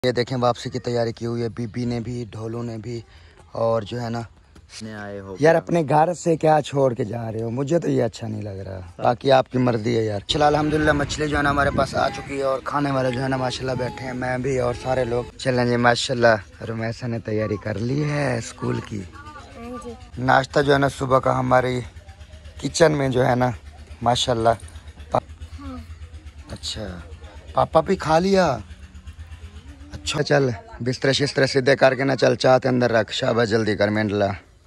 ये देखें वापसी की तैयारी की हुई है बीबी ने भी, ढोलू ने भी, और जो है ना आए हो यार अपने घर से क्या छोड़ के जा रहे हो, मुझे तो ये अच्छा नहीं लग रहा, बाकी आपकी मर्जी है यार। चला अल्हम्दुलिल्लाह मछली जो है ना हमारे पास आ चुकी है और खाने वाले जो है ना माशाल्लाह बैठे हैं, मैं भी और सारे लोग। चलें जी माशाल्लाह रुमैसा ने तैयारी कर ली है स्कूल की। नाश्ता जो है ना सुबह का हमारी किचन में जो है ना माशाल्लाह। अच्छा पापा भी खा लिया। अच्छा चल बिस्तर शिस्तर सीधे करके ना चल, चाहते अंदर रख, शाबाश जल्दी कर मेंढला।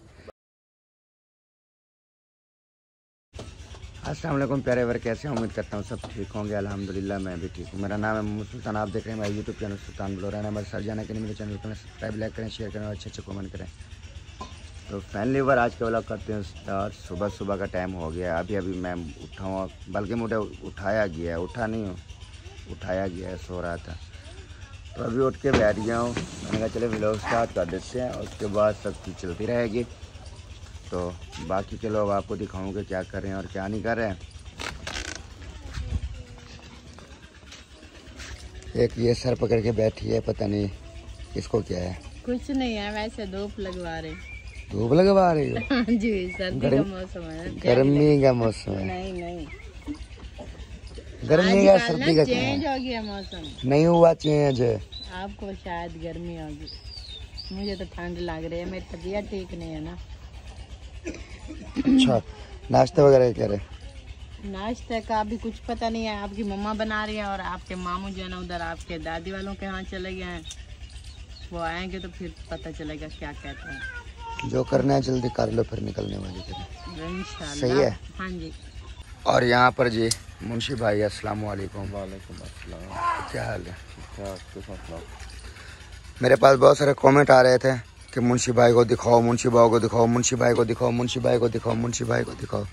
अस्सलाम वालेकुम प्यारे वर्ग, कैसे उम्मीद करता हूँ सब ठीक होंगे। अल्हम्दुलिल्लाह मैं भी ठीक हूँ। मेरा नाम है मोहम्मद सुल्तान, आप देख रहे हैं मेरा यूट्यूब चैनल सुल्तान ब्लॉगर है। हमारे सर जाने के लिए मेरे चैनल को सब्सक्राइब लाइक करें, शेयर करें और अच्छे कमेंट करें। तो फैमिली वर आज के व्लॉग करते हैं स्टार्ट। सुबह सुबह का टाइम हो गया, अभी अभी मैं उठा हूँ, बल्कि मुझे उठाया गया है, उठा नहीं हूँ उठाया गया है, सो रहा था। तो अभी उठ के बैठ गया हूँ, मैंने कहा चले व्लॉग स्टार्ट कर देते हैं और उसके बाद सब चीज़ चलती रहेगी। तो बाकी के लोग आपको दिखाऊंगे क्या कर रहे हैं और क्या नहीं कर रहे हैं। एक ये सर पकड़ के बैठी है, पता नहीं इसको क्या है। कुछ नहीं है, वैसे धूप लगवा रहे। धूप लगवा रही हो? जी सर्दी का मौसम है, गर्मी का मौसम है। नहीं गर्मी का सर्दी का चेंज हो गया मौसम, नहीं हुआ चेंज। आपको शायद गर्मी होगी, मुझे तो ठंड लग रही है, मेरी तबीयत ठीक नहीं है ना। अच्छा नाश्ता वगैरह क्या रहे? नाश्ते का अभी कुछ पता नहीं है, आपकी मम्मा बना रही है और आपके मामू जो है ना उधर आपके दादी वालों के यहाँ चले गए हैं, वो आएंगे तो फिर पता चलेगा क्या कहते हैं। जो करना है जल्दी कर लो, फिर निकलने वाली करें। इंशाल्लाह सही है। हाँ जी। और यहाँ पर जी मुंशी भाई अस्सलाम वालेकुम। वालेकुम अस्सलाम। क्या हाल है? क्या मेरे पास बहुत सारे कमेंट आ रहे थे कि मुंशी भाई को दिखाओ, मुंशी भाई को दिखाओ, मुंशी भाई को दिखाओ, मुंशी भाई को दिखाओ, मुंशी भाई को दिखाओ।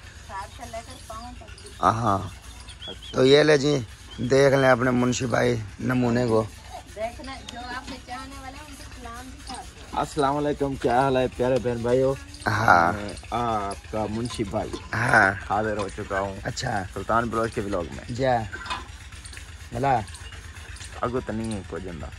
हाँ तो ये ले जी, देख लें अपने मुंशी भाई नमूने को। अस्सलाम वालेकुम, क्या हाल है प्यारे बहन भाइयों। हाँ आपका मुंशी भाई हाँ हाजिर हो चुका हूँ। अच्छा सुल्तान ब्लॉग के व्लॉग में जा भला अगो तो नहीं है कोई जिंदा।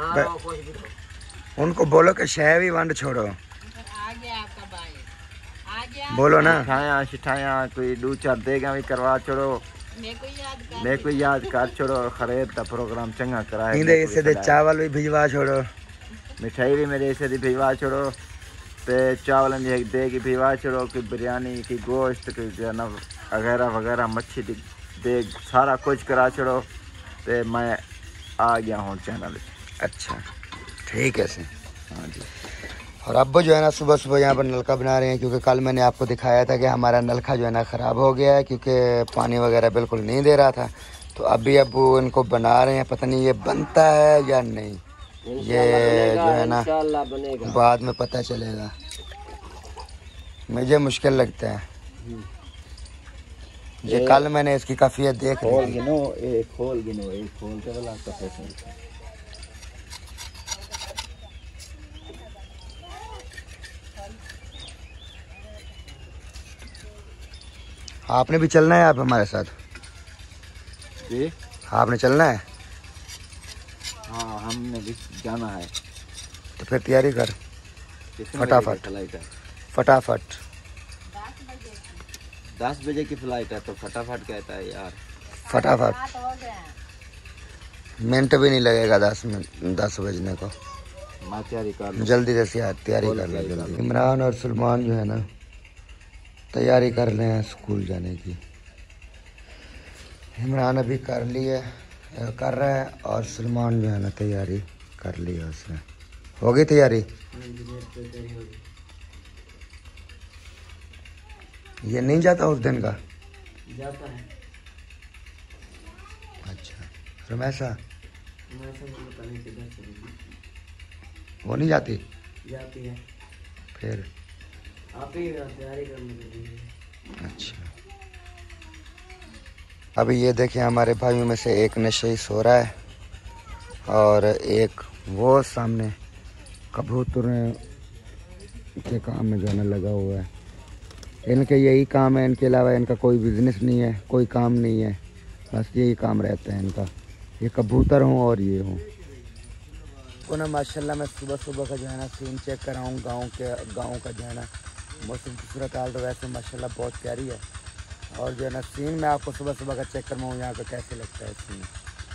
उनको बोलो कि शह भी वंड छोड़ो। आ गया आपका भाई, आ गया। बोलो ना शिठाया कोई दो चार देगा भी करवा छोड़ो, मेरे को याद कर छोड़ो, खरीद का प्रोग्राम चंगा करा है। इसे दे चावल भी भिजवा छोड़ो, मिठाई भी मेरे से भिजवा छोड़ो, पे चावल दे की भिजवा छोड़ो, कि बिरयानी की गोश्त की वगैरह वगैरह मच्छी दे सारा कुछ करा छोड़ो। तो मैं आ गया हूँ चैनल। अच्छा ठीक है सर। हाँ जी। और अब्बू जो है ना सुबह सुबह यहाँ पर नलका बना रहे हैं, क्योंकि कल मैंने आपको दिखाया था कि हमारा नलका जो है ना ख़राब हो गया है, क्योंकि पानी वगैरह बिल्कुल नहीं दे रहा था। तो अभी अब्बू इनको बना रहे हैं, पता नहीं ये बनता है या नहीं, ये जो है ना बाद में पता चलेगा। मुझे मुश्किल लगता है, ये कल मैंने इसकी काफियत देख ली। आपने भी चलना है आप हमारे साथ? जी आपने चलना है? हाँ हमने भी जाना है। तो फिर तैयारी कर फटाफट फटाफट। 10 बजे की फ्लाइट है, तो फटाफट कहता है यार। फटाफट मिनट भी नहीं लगेगा 10 बजने को। मैं तैयारी कर लूँ जल्दी से यार तैयारी कर ले जल्दी। इमरान और सलमान जो है ना तैयारी कर रहे हैं स्कूल जाने की। इमरान अभी कर रहा है और सलमान जो है ना तैयारी कर ली है उसने। हो गई तैयारी? ये नहीं जाता उस दिन का? जाता है। अच्छा रमेशा वो नहीं जाती? जाती है। फिर आप ही तैयारी करने के लिए। अच्छा अभी ये देखें हमारे भाइयों में से एक नशे सो रहा है और एक वो सामने कबूतर के काम में जाने लगा हुआ है। इनके यही काम है, इनके अलावा इनका कोई बिजनेस नहीं है, कोई काम नहीं है, बस यही काम रहता है इनका। ये कबूतर हूँ और ये हूँ। आपको ना माशाल्लाह मैं सुबह सुबह का जो है ना सीन चेक कराऊँ गाँव का जो है ना मौसम की सूरत हाल। तो वैसे माशाल्लाह बहुत प्यारी है। और जो है ना सीन मैं आपको सुबह सुबह का चेक करवाऊँ यहाँ का कैसे लगता है सीन।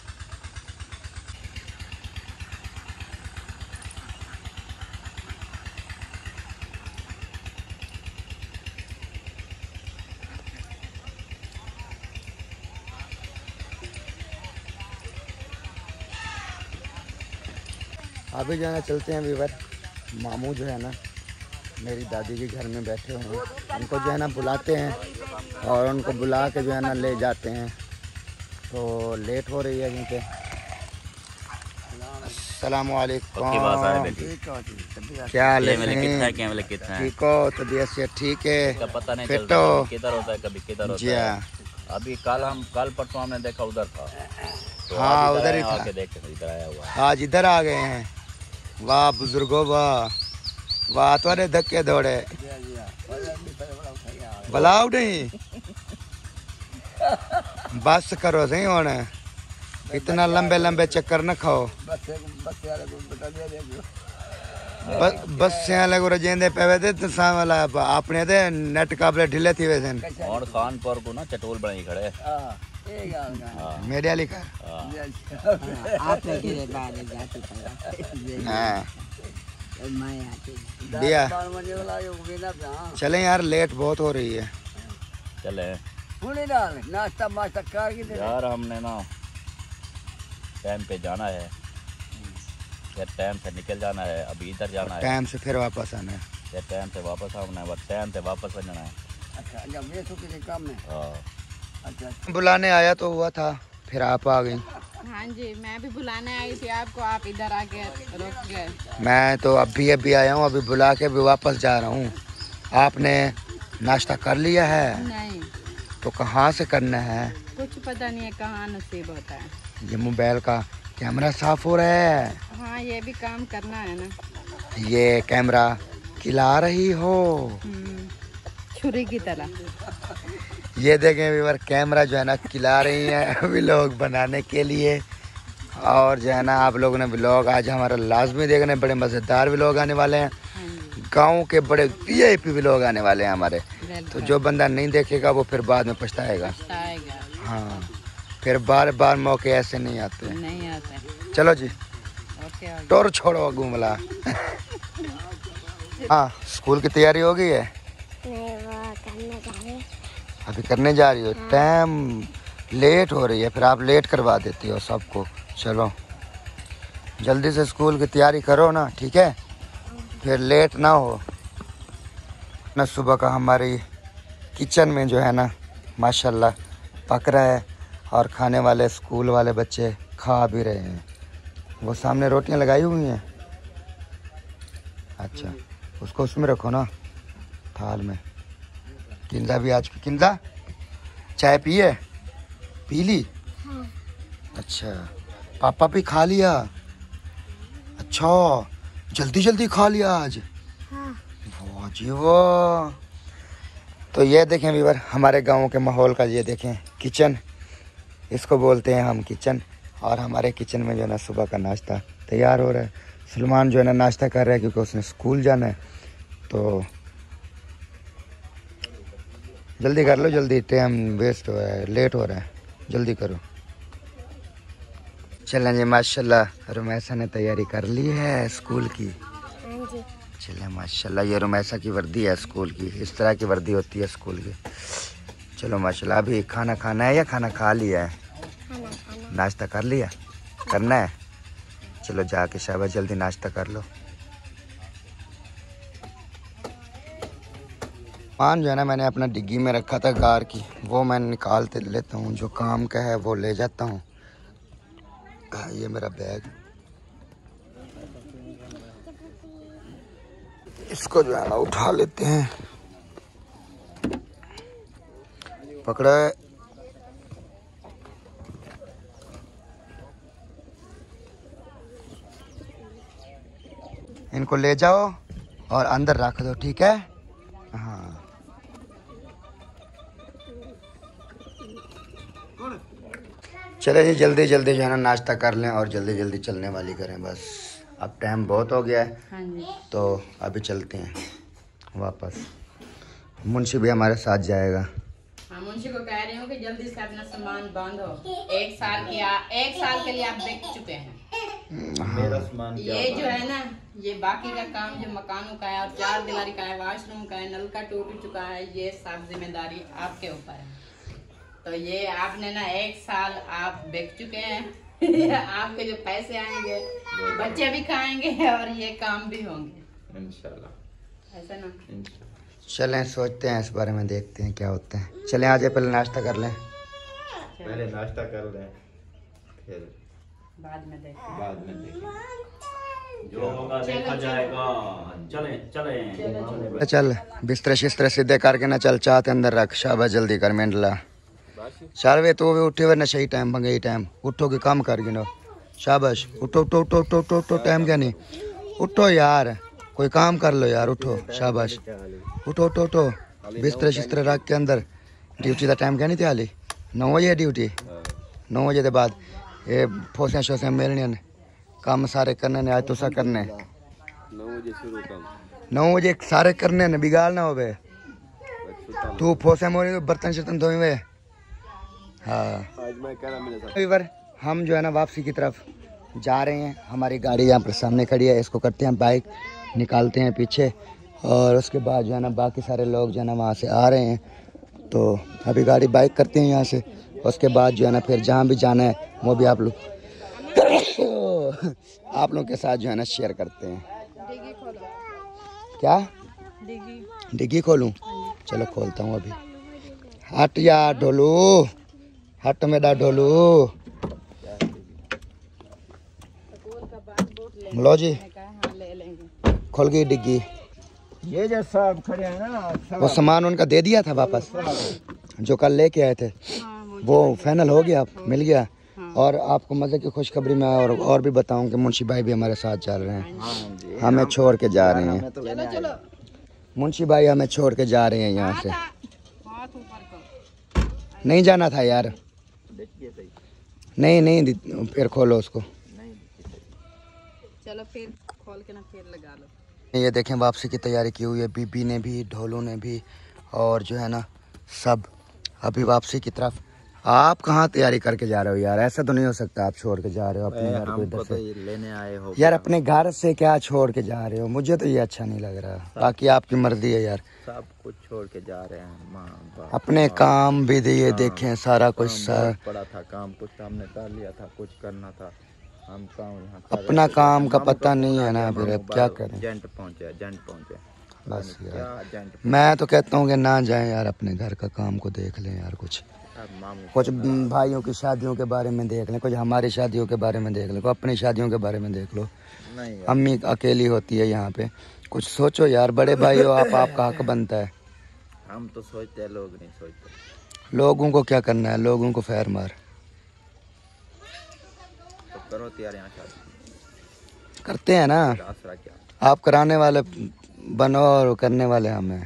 अभी जो है ना चलते हैं वीवर। मामू जो है ना मेरी दादी के घर में बैठे हुए हैं, उनको जो है ना बुलाते हैं और उनको बुला के जो है ना ले जाते हैं। तो लेट हो रही है क्योंकि अस्सलाम वालेकुम। क्या हाल है? ठीक हो? तबीयत से ठीक है? पता नहीं फिर चलता तो किधर होता है कभी किधर जी होता है। हाँ अभी कल परसों हमने देखा उधर था। तो हाँ, आज उधर ही था। आके देखे इधर आया हुआ है। आज इधर आ गए हैं। वाह बुजुर्गो वाह, वाह तुम्हारे धक्के दौड़े बुलाओ नहीं। बस करो सही होने, इतना लंबे लंबे चक्कर न खाओ। बस वाले को रजेंदे पे थे तो सा वाला अपने दे नेट काबले ढीले थी वैसे और खानपुर को ना चटोल बनाई खड़े। मेरे वाली का दिया। चले यार लेट बहुत हो रही है। चले नाश्ता मास्ता कर यार हमने ना टाइम पे जाना है, फिर टाइम से निकल जाना है। अभी इधर जाना है, टाइम से फिर वापस आना है। फिर टाइम से वापस आना है, टाइम से वापस आ जाना है। अच्छा जब ये किसी काम में हाँ। अच्छा बुलाने आया तो हुआ था, फिर आप आ गई। हाँ जी, मैं भी बुलाने आई थी आपको, आप इधर आके रुक गए। मैं तो अभी आया हूँ, अभी बुला के भी वापस जा रहा हूँ। आपने नाश्ता कर लिया है? नहीं, तो कहाँ से करना है? कुछ पता नहीं है कहाँ नसीब होता है। ये मोबाइल का कैमरा साफ हो रहा है। हाँ, ये भी काम करना है ना। ये कैमरा खिला रही हो छुरी की तरह। ये देखें व्यूअर, कैमरा जो है ना खिला रही है व्लॉग बनाने के लिए। और जो है ना आप लोगों ने व्लॉग आज हमारा लाजमी देखने, बड़े मज़ेदार व्लॉग आने वाले हैं। गांव के बड़े VIP व्लॉग आने वाले हैं हमारे। तो जो बंदा नहीं देखेगा वो फिर बाद में पछताएगा। हाँ, फिर बार बार मौके ऐसे नहीं आते। नहीं आते। चलो जी, ओके। टोर छोड़ो घूमला। हाँ, स्कूल की तैयारी हो गई है? अभी करने जा रही हो? टाइम लेट हो रही है, फिर आप लेट करवा देती हो सबको। चलो जल्दी से स्कूल की तैयारी करो ना, ठीक है? फिर लेट ना हो ना। सुबह का हमारी किचन में जो है ना माशाल्लाह पक रहा है और खाने वाले स्कूल वाले बच्चे खा भी रहे हैं। वो सामने रोटियां लगाई हुई हैं। अच्छा, उसको उसमें रखो ना, थाल में। किंदा भी आज की किंदा चाय पिए? पी ली? अच्छा, पापा भी खा लिया? अच्छा, जल्दी जल्दी खा लिया आज। वाह जी वाह। तो ये देखें व्यूअर, हमारे गांव के माहौल का ये देखें किचन, इसको बोलते हैं हम किचन। और हमारे किचन में जो है ना सुबह का नाश्ता तैयार हो रहा है। सलमान जो है ना नाश्ता कर रहा है क्योंकि उसने स्कूल जाना है। तो जल्दी कर लो, जल्दी, टाइम वेस्ट हो रहा है, लेट हो रहा है, जल्दी करो। चलें जी, माशाल्लाह रुमैसा ने तैयारी कर ली है स्कूल की। चलें माशाल्लाह, ये रुमैसा की वर्दी है स्कूल की। इस तरह की वर्दी होती है स्कूल की। चलो माशाल्लाह, अभी खाना खाना है या खाना खा लिया है? नाश्ता कर लिया? करना है? चलो जाके शाबाश जल्दी नाश्ता कर लो। पान जो है ना मैंने अपना डिग्गी में रखा था गार की, वो मैं निकाल लेता हूँ। जो काम का है वो ले जाता हूँ। ये मेरा बैग, इसको जो है ना उठा लेते हैं। पकड़ा है। इनको ले जाओ और अंदर रख दो, ठीक है? हाँ, चले जी, जल्दी जल्दी जो है ना नाश्ता कर लें और जल्दी जल्दी चलने वाली करें बस। अब टाइम बहुत हो गया है, हाँ जी। तो अभी चलते हैं वापस। मुंशी भी हमारे साथ जाएगा। हाँ, मुंशी को कह रही हूँ कि जल्दी से अपना सामान बांधो। 1 साल के लिए आप बेच चुके हैं। मेरा सामान ये जो है ना, ये बाकी का काम जो मकानों का है और 4 दीवारी का है, वॉशरूम का है, नल का टूट चुका है, ये सब जिम्मेदारी आपके ऊपर है। तो ये आपने ना 1 साल आप बेच चुके हैं। आपके जो पैसे आएंगे बच्चे भी खाएंगे और ये काम भी होंगे इंशाल्लाह। ऐसा ना। चलें सोचते हैं इस बारे में, देखते हैं क्या होता है। चलें आज पहले नाश्ता कर लें। पहले नाश्ता कर लें, फिर बाद में देखें। जो होगा देखा जाएगा। चलें। चल बिस्तर शिस्तर सीधे करके ना, चल चाहते अंदर रख। शाबाश जल्दी कर मेंढला। चल वे तो भी उठे हुए ना, सही टाइम मंगे टाइम उठो के काम कर गिनो। शाबाश उठो उठो उठो उठो उठो उठो, टाइम क्या नहीं, उठो यार, कोई काम कर लो यार, उठो। शाबाश उठो उठो उठो, बिस्तर शिस्तर रख के अंदर। ड्यूटी का टाइम क्या नहीं थी हाली, 9 बजे है ड्यूटी। 9 बजे के बाद ये फोसियां शोसियां मिलने, काम सारे करने ने। आज तो सा करने 9 बजे सारे करने ने, बिगाड़ ना हो बे। तू फोसियां मोरी तो बर्तन शर्तन धोए हुए। हाँ हम जो है ना वापसी की तरफ जा रहे हैं। हमारी गाड़ी यहाँ पर सामने खड़ी है, इसको करते हैं बाइक, निकालते हैं पीछे, और उसके बाद जो है ना बाकी सारे लोग जो है ना वहाँ से आ रहे हैं। तो अभी गाड़ी बाइक करते हैं यहाँ से, उसके बाद जो है ना फिर जहाँ भी जाना है वो भी आप लोग के साथ जो है ना शेयर करते हैं। क्या डिग्गी खोलूँ? चलो खोलता हूँ अभी। हट या ढोलू, हट मेरा ढोलू। लो जी, खोल गई डिग्गी। ये जो सब खड़े हैं ना, वो सामान उनका दे दिया था वापस, जो कल लेके आए थे, वो फाइनल हो गया, मिल गया। और आपको मजे की खुशखबरी में और भी बताऊं कि मुंशी भाई भी हमारे साथ चल रहे हैं, हमें छोड़ के जा रहे हैं। मुंशी भाई हमें छोड़ के जा रहे हैं यहाँ से। नहीं जाना था यार। नहीं फिर खोलो उसको। चलो फिर खोल के ना फिर लगा लो। ये देखें वापसी की तैयारी की हुई है बीबी ने भी, ढोलू ने भी, और जो है ना सब अभी वापसी की तरफ। आप कहाँ तैयारी करके जा रहे हो यार? ऐसा तो नहीं हो सकता आप छोड़ के जा रहे हो अपने घर को इधर से। लेने आए हो यार अपने घर से क्या छोड़ के जा रहे हो? मुझे तो ये अच्छा नहीं लग रहा। बाकी आपकी मर्जी है यार। सब कुछ छोड़ के जा रहे हैं, माँ बाप अपने काम भी दिए, देखें सारा कुछ पड़ा था, काम कुछ हमने कर लिया था, कुछ करना था, हम काम यहाँ अपना काम का पता नहीं है ना, फिर अब क्या करें। एजेंट पहुँचे बस यार मैं तो कहता हूँ कि ना जाएं यार, अपने घर का काम को देख लें यार। कुछ भाइयों की शादियों के बारे में देख लें, कुछ हमारी शादियों के बारे में देख लें, कुछ अपनी शादियों के बारे में देख लो। अम्मी अकेली होती है यहाँ पे, कुछ सोचो यार। बड़े भाई हो आप, आपका हक बनता है। हम तो सोचते हैं, लोग नहीं सोचते। लोगों को क्या करना है, लोगों को फैर मार। तो करो तैयार, यहाँ शादी करते हैं ना, आसरा क्या, आप कराने वाले बनो और करने वाले हमें।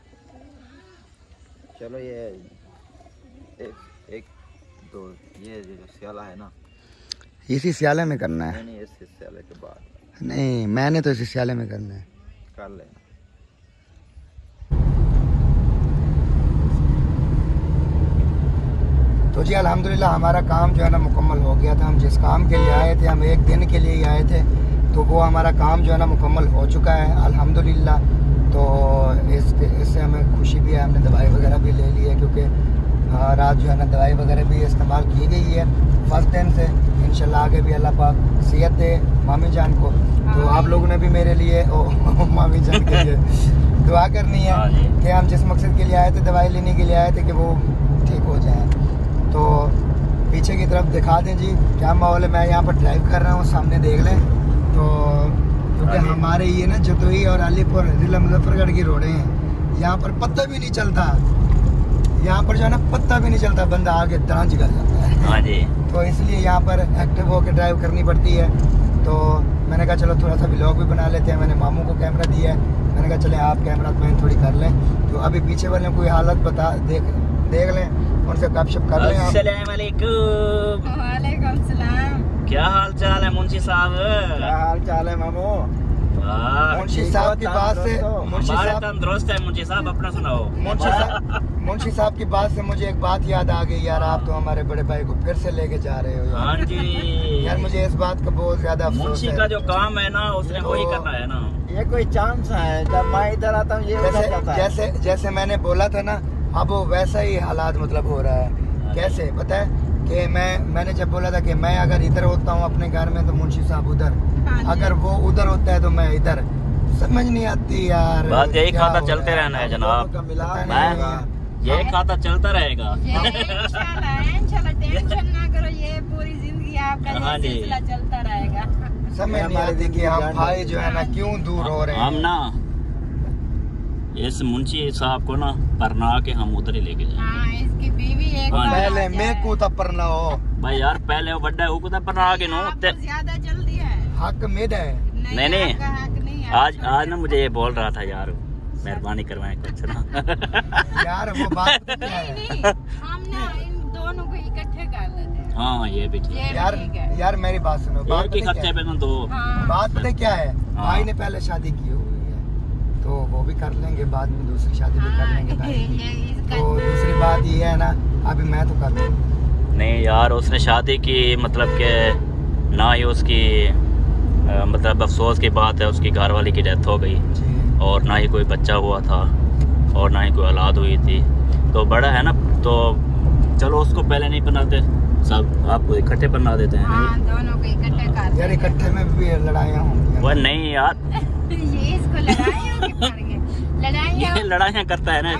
चलो ये एक दो, ये जो स्याला है ना, इसी स्याले में करना है। नहीं इस स्याले के बाद नहीं, मैंने तो इसी स्याले में करना है। कर लेना। तो जी अल्हम्दुलिल्लाह हमारा काम जो है ना मुकम्मल हो गया था। हम जिस काम के लिए आए थे, हम 1 दिन के लिए ही आए थे, तो वो हमारा काम जो है ना मुकम्मल हो चुका है अल्हम्दुलिल्लाह। तो इससे हमें खुशी भी है। हमने दवाई वगैरह भी ले ली है, क्योंकि रात जो है ना दवाई वगैरह भी इस्तेमाल की गई है फर्स्ट टाइम से। इंशाल्लाह आगे भी अल्लाह पाक सेहत दे मामी जान को। तो आप लोगों ने भी मेरे लिए मामी जान के लिए दुआ करनी है कि हम जिस मकसद के लिए आए थे, दवाई लेने के लिए आए थे, कि वो ठीक हो जाए। तो पीछे की तरफ दिखा दें जी क्या माहौल है। मैं यहाँ पर ड्राइव कर रहा हूँ, सामने देख लें। तो क्योंकि हमारे ये ना जतोई और अलीपुर जिला मुजफ्फरगढ़ की रोडें हैं, यहाँ पर पत्ता भी नहीं चलता। यहाँ पर जो है ना पत्ता भी नहीं चलता, बंदा आगे दांच कर जाता है। हाँ जी। तो इसलिए यहाँ पर एक्टिव होकर ड्राइव करनी पड़ती है। तो मैंने कहा चलो थोड़ा सा व्लॉग भी बना लेते हैं। मैंने मामू को कैमरा दिया है, मैंने कहा चले आप कैमरा मैन थोड़ी कर लें। तो अभी पीछे वाले कोई हालत बता देख लें, उनसे गपशप कर लें। अस्सलाम वालेकुम। वालेकुम सलाम। क्या हाल चाल है मुंशी साहब? क्या हाल चाल है मामू? वाह, मुंशी साहब की बात से हमारे तंदुरुस्त है मुंशी साहब, अपना सुनाओ। मुंशी साहब की बात से मुझे एक बात याद आ गई यार, आप तो हमारे बड़े भाई को फिर से लेके जा रहे हो हाँ यार। जी यार मुझे इस बात का बहुत ज्यादा अफसोस मुंशी है। का जो काम है ना उसने वही करना है ना। ये कोई चांस है, जब मैं इधर आता हूँ ये उधर जाता है। जैसे मैंने बोला था ना, अब वो वैसा ही हालात मतलब हो रहा है। कैसे पता है कि मैंने जब बोला था कि मैं अगर इधर होता हूँ अपने घर में तो मुंशी साहब उधर, अगर वो उधर होता है तो मैं इधर, समझ नहीं आती यार। बात यही खाता चलते रहना है जनाब, यही खाता चलता रहेगा। इंशाल्लाह टेंशन ना करो, ये पूरी जिंदगी आपका सिलसिला चलता रहेगा। समझ नहीं आती कि हम भाई जो है ना क्यों दूर हो रहे हैं। हम ना इस मुंशी साहब को ना परना के हम उधर ही लेके जाएंगे। हाँ, इसकी बीवी एक पहले मैं को तब परना हो भाई यार, पहले वो बड्डा है, वो परना के नो ज्यादा जल्दी है। हक मेरा है। नहीं आपका हक नहीं है। आज ना मुझे ये बोल रहा था यार, मेहरबानी करवाएं कुछ ना। यार वो बात क्या है? नहीं, हम ना इन दोनों को इकट्ठे कर लेते हैं। हाँ ये भी ठीक है यार। यार मेरी बात सुनो, बात एक ही खर्चे पे ना दो। बात पता क्या है, भाई ने पहले शादी की हुई है तो वो भी कर लेंगे, बाद में दूसरी शादी भी कर लेंगे भाई की। तो दूसरी बात ये है ना, अभी मैं तो कर लूँ। नहीं यार, उसने शादी की मतलब के ना ही उसकी मतलब अफसोस की बात है, उसकी घरवाली की डेथ हो गई और ना ही कोई बच्चा हुआ था और ना ही कोई औलाद हुई थी, तो बड़ा है ना, तो चलो उसको पहले नहीं बनाते, सब आपको इकट्ठे बना देते हैं। हाँ, दोनों को इकट्ठे कर यार इकट्ठे में भी लड़ाइयाँ होंगी। वो नहीं यार, ये इसको लड़ाइयाँ करता है ना।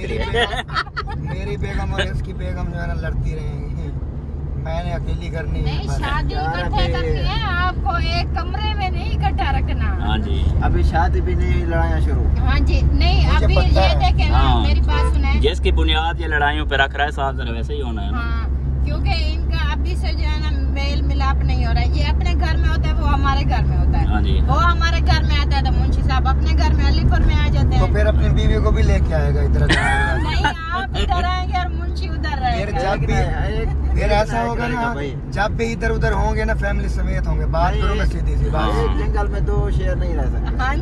मेरी बेगम और इसकी बेगम जो है ना लड़ती रहेंगी, मैंने अकेली करनी है। नहीं, शादी इकट्ठे करनी है, आपको एक कमरे में नहीं इकट्ठा रखना। हाँ जी, अभी शादी भी नहीं हुई, लड़ाइयाँ शुरू। हाँ जी, नहीं अभी ये देखे ना, हाँ। मेरी बात सुने। जिसकी बुनियाद ये लड़ाइयों पे रख रहा है साथ जरा वैसे ही होना है। हाँ, क्योंकि इनका अभी से जो है ना मेल मिलाप नहीं हो रहा है। ये अपने घर में होता है, वो हमारे घर में होता है। हाँ जी, वो हमारे घर में आता है तो मुंशी साहब अपने घर में अलीपुर में आ जाते हैं। तो फिर अपनी बीवी को भी लेके आएगा इधर। नहीं, आप इधर आएंगे और मुंशी उधर रहेगा। फिर ऐसा होगा ना, जब भी इधर उधर होंगे ना फैमिली समेत होंगे, बात करो मैं सीधी सी बात। एक जंगल में दो शेर नहीं रह सकते। हाँ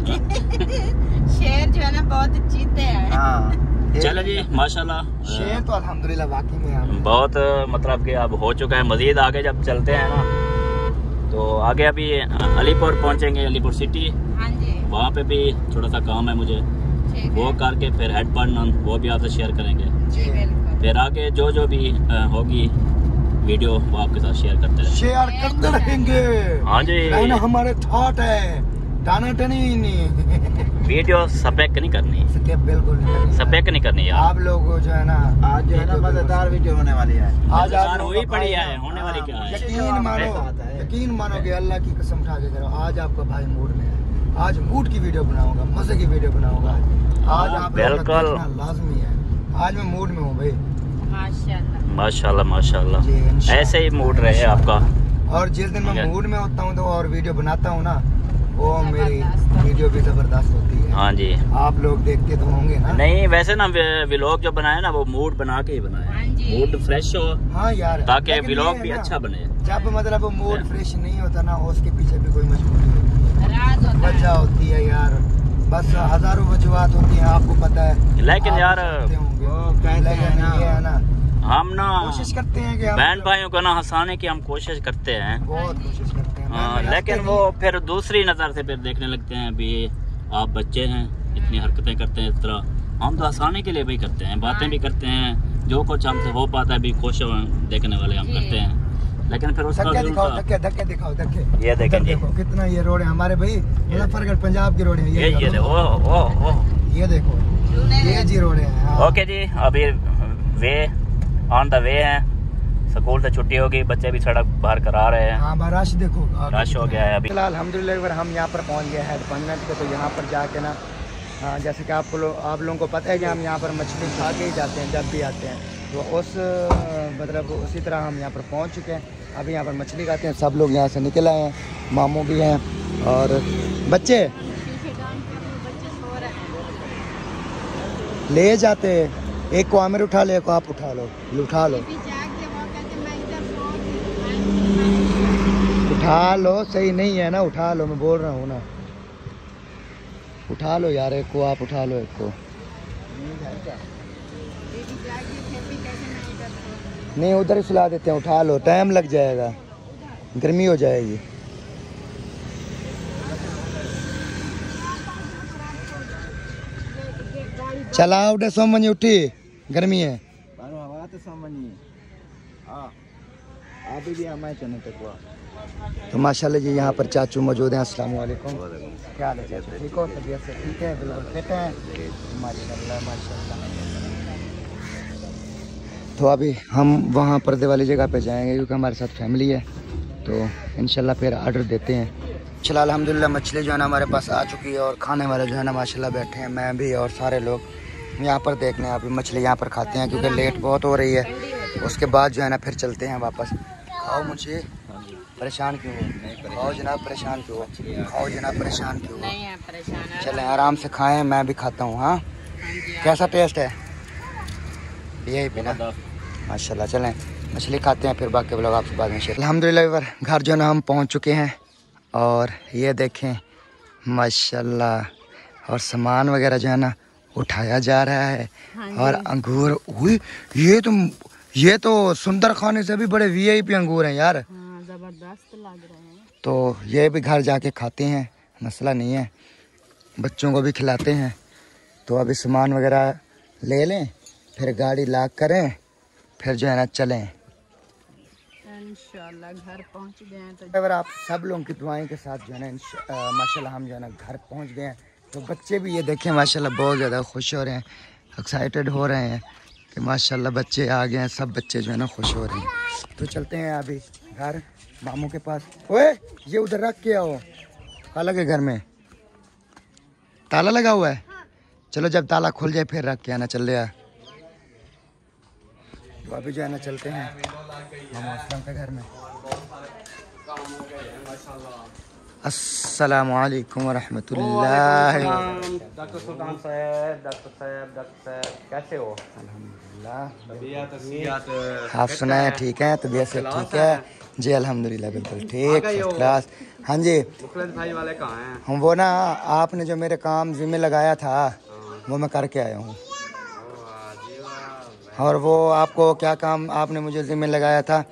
जी। शेर जो है ना बहुत चीते हैं। हाँ चलो जी माशाल्लाह, शेर तो अल्हम्दुलिल्लाह वाकई में है बहुत मतलब कि अब हो चुका है। मजीद आगे जब चलते हैं ना तो आगे अभी अलीपुर पहुंचेंगे, अलीपुर सिटी। हाँ जी, वहाँ पे भी थोड़ा सा काम है मुझे, ठीक वो है। करके फिर हेड पर वो भी आपसे शेयर करेंगे। जी बिल्कुल। फिर आगे जो भी होगी वीडियो वो आपके साथ शेयर करते रहेंगे। शेयर करते रहेंगे। हाँ जी, ना हमारे थॉट है, टाना टनी नहीं। वीडियो सपेक नहीं करनी, सके बिल्कुल नहीं करनी। सपेक नहीं करनी यार। आप लोग जो है ना, आज जो है ना मजेदार वीडियो होने वाली है। आज आप हो ही पड़ी है, होने वाली क्या है। यकीन मानो कि अल्लाह की कसम उठा के करो, आज आपका भाई मूड में है। आज मूड की वीडियो बनाऊंगा, मजे की वीडियो बनाऊंगा। आज आप बिल्कुल लाजमी है। आज मैं मूड में हूँ भाई। माशाल्लाह माशाल्लाह माशाल्लाह, जी, इंशाल्लाह। ऐसे ही मूड रहे आपका। और जिस दिन मैं मूड में होता हूँ तो और वीडियो बनाता हूँ ना, वो मेरी वीडियो भी जबरदस्त होती है। हाँ जी, आप लोग देखते तो होंगे ना। नहीं वैसे ना व्लॉग जो बनाए ना वो मूड बना के ही बनाए, हाँ जी। मूड फ्रेश हो हाँ यार, ताकि लेकिन व्लॉग ये भी है ना, अच्छा बने। जब मतलब वो मूड फ्रेश नहीं होता ना, उसके पीछे भी कोई मजबूरी होती है, राज होता है। वजह होती है यार। बस हजारों वजूहत होती हैं, आपको पता है। लेकिन आप यार जानते होंगे। वो कहते लेकिन हैं ना, ये है ना, हम ना कोशिश करते हैं कि हम बहन भाइयों को ना हंसाने की हम कोशिश करते हैं। बहुत कोशिश करते हैं। हाँ, लेकिन वो फिर दूसरी नज़र से फिर देखने लगते हैं भी आप बच्चे हैं, इतनी हरकतें करते हैं इस तरह। हम तो हंसाने के लिए भी करते हैं, बातें भी करते हैं, जो कुछ हमसे हो पाता है भी खुश देखने वाले हम करते हैं। लेकिन फिर उसका धक्के दिखाओ, उल्टा- धक्के दिखाओ, धक्के। ये देखें जी, देखो कितना ये रोड है हमारे भाई, मुजफ्फरगढ़ पंजाब की रोड है ये देखो, ओ ये देखो, ये जी रोड है। हाँ। ओके जी, अभी वे ऑन द वे हैं। स्कूल से छुट्टी होगी, बच्चे भी सड़क बाहर करा रहे हैं। हाँ, रश देखो, रश हो गया है अभी। फिलहाल अल्हम्दुलिल्लाह हम यहाँ पर पहुँच गए हेड पंजाब पे। तो यहाँ पर जाके ना, जैसे कि आप लोगों को पता है कि हम यहाँ पर मछली खा के ही जाते हैं जब भी आते हैं, तो उस मतलब उसी तरह हम यहाँ पर पहुँच चुके हैं। अभी यहाँ पर मछली खाते हैं, सब लोग यहाँ से निकल आए हैं, मामू भी हैं और बच्चे ले जाते हैं। एक को आमिर उठा ले, एक को आप उठा लो, उठा लो। उठा लो, सही नहीं है ना, उठा लो, मैं बोल रहा हूँ ना, उठा लो यार, एक को आप उठा लो, एक को नहीं, उधर ही सुला देते हैं, उठा लो, टाइम लग जाएगा, गर्मी हो जाएगी। चलाओ उठे सोमनी, उठी, गर्मी है। तो माशाल्लाह जी यहाँ पर चाचू मौजूद हैं। अस्सलाम वालेकुम, क्या हाल है चाचू, ठीक हो, तबीयत से ठीक है, बिल्कुल फिट है, माशाल्लाह माशाल्लाह। तो अभी हम वहाँ पर्दे वाली जगह पे जाएंगे क्योंकि हमारे साथ फैमिली है, तो इंशाल्लाह फिर ऑर्डर देते हैं। चला अल्हम्दुलिल्लाह मछली जो है ना हमारे पास आ चुकी है और खाने वाले जो है ना माशाल्लाह बैठे हैं, मैं भी और सारे लोग यहाँ पर देखने अभी मछली यहाँ पर खाते हैं क्योंकि लेट बहुत हो रही है। उसके बाद जो है ना फिर चलते हैं वापस। खाओ मुझे, परेशान क्यों हो? खाओ जनाब, परेशान क्यों हो? खाओ जनाब, परेशान क्यों हो? चलें आराम से खाएं, मैं भी खाता हूँ। हाँ, कैसा टेस्ट है? यही पीना माशाल्लाह। चलें मछली खाते हैं, फिर बाकी लोग आपसे बाद में शेयर। अल्हम्दुलिल्लाह घर जो है ना हम पहुँच चुके हैं और ये देखें माशाल्लाह, और सामान वगैरह जो है ना उठाया जा रहा है। और अंगूर, ये तो सुंदर खाने से भी बड़े वीआईपी अंगूर हैं यार, जबरदस्त लग रहे हैं। तो ये भी घर जाके खाते हैं, मसला नहीं है, बच्चों को भी खिलाते हैं। तो अभी सामान वगैरह ले लें, फिर गाड़ी लॉक करें, फिर जो है ना चलें इंशाल्लाह। घर पहुंच गए हैं तो अगर आप सब लोगों की दुआएं के साथ जो है ना माशाल्लाह हम जो है ना घर पहुंच गए हैं। तो बच्चे भी ये देखें माशाल्लाह बहुत ज़्यादा खुश हो रहे हैं, एक्साइटेड हो रहे हैं कि माशाल्लाह बच्चे आ गए हैं, सब बच्चे जो है ना खुश हो रहे हैं। तो चलते हैं अभी घर मामू के पास। ओए ये उधर रख के आओ, खाला के घर में ताला लगा हुआ है। चलो जब ताला खुल जाए फिर रख के आना, चल रहा। तो अभी जो है ना चलते हैं मामू असलम के घर में। अस्सलामु अलैकुम वरहमतुल्लाह। डॉक्टर सुल्तान साहब, कैसे हो? अल्हम्दुलिल्लाह, आप सुनाए ठीक है, तबीयत से ठीक है जी? अल्हम्दुलिल्लाह बिल्कुल ठीक, फर्स्ट क्लास। हाँ जी, भाई वाले कहाँ हैं? हम वो ना आपने जो मेरे काम जिम्मे लगाया था वो मैं करके आया हूँ। और वो आपको क्या काम आपने मुझे जिम्मे लगाया था,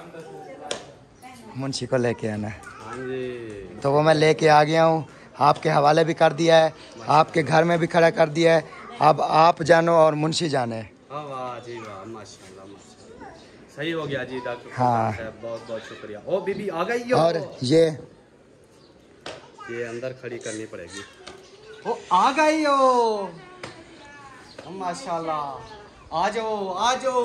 मुंशी को लेके आना, तो वो मैं लेके आ गया हूँ। आपके हवाले भी कर दिया है, आपके घर में भी खड़ा कर दिया है। अब आप जानो और मुंशी जाने। वाह जी वाह, माशाल्लाह माशाल्लाह, सही हो गया जी डॉक्टर हाँ, साहब, बहुत बहुत शुक्रिया। ओ बीबी आ गई हो? और ये अंदर खड़ी करनी पड़ेगी। ओ आ गई हो, माशाल्लाह, आ जाओ।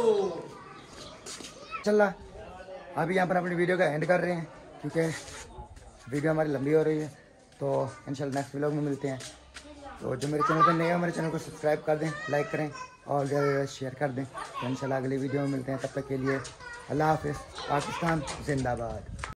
चल अभी यहाँ पर अपनी वीडियो का एंड कर रहे हैं क्योंकि वीडियो हमारी लंबी हो रही है। तो इंशाल्लाह नेक्स्ट व्लॉग में मिलते हैं। तो जो मेरे चैनल पर नए हो मेरे चैनल को सब्सक्राइब कर दें, लाइक करें और ज़्यादा शेयर कर दें। तो इंशाल्लाह अगली वीडियो में मिलते हैं, तब तक के लिए अल्लाह हाफ़िज़। पाकिस्तान जिंदाबाद।